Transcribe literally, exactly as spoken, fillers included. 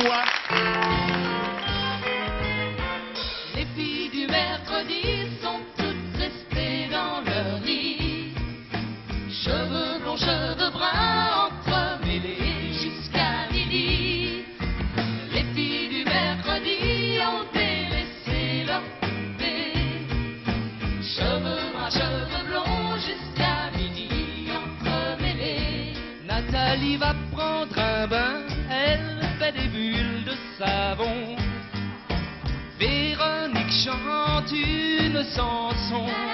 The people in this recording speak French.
moi. Les filles du mercredi sont toutes restées dans leur lit, cheveux blonds, cheveux bruns, entremêlés jusqu'à midi. Les filles du mercredi ont délaissé leur poupée, cheveux bruns, cheveux blonds, jusqu'à midi entremêlés. Nathalie va prendre un bain, elle fait des bulles de savon. Véronique chante une chanson.